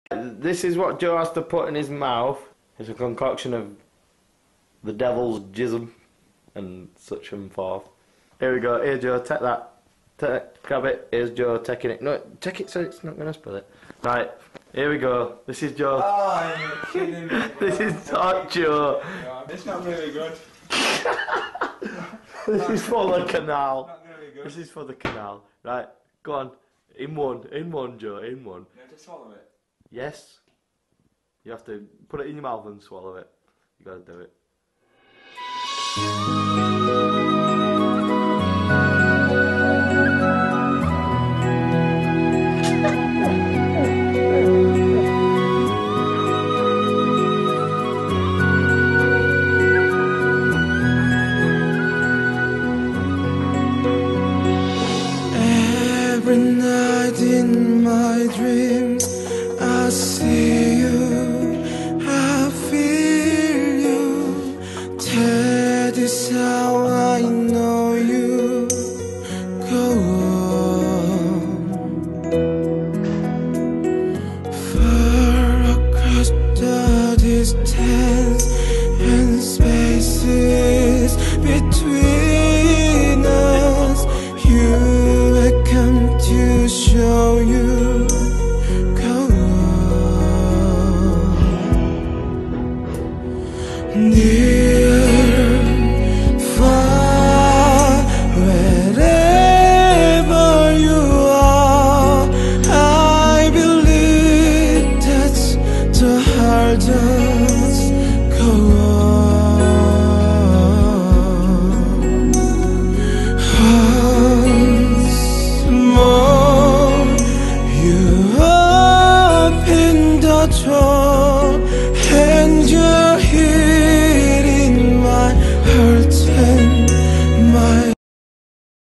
This is what Joe has to put in his mouth. It's a concoction of the devil's jism and such and forth. Here we go. Here, Joe, take that. Grab it. Here's Joe taking it. No, take it so it's not going to spill it. Right, here we go. This is Joe. Oh, you're kidding me. This is not Joe. It's not really good. This is for the canal. Not really good. This is for the canal. Right, go on. In one, Joe, in one. You have to swallow it. Yes. You have to put it in your mouth and swallow it. You gotta do it. Every night in my dreams I see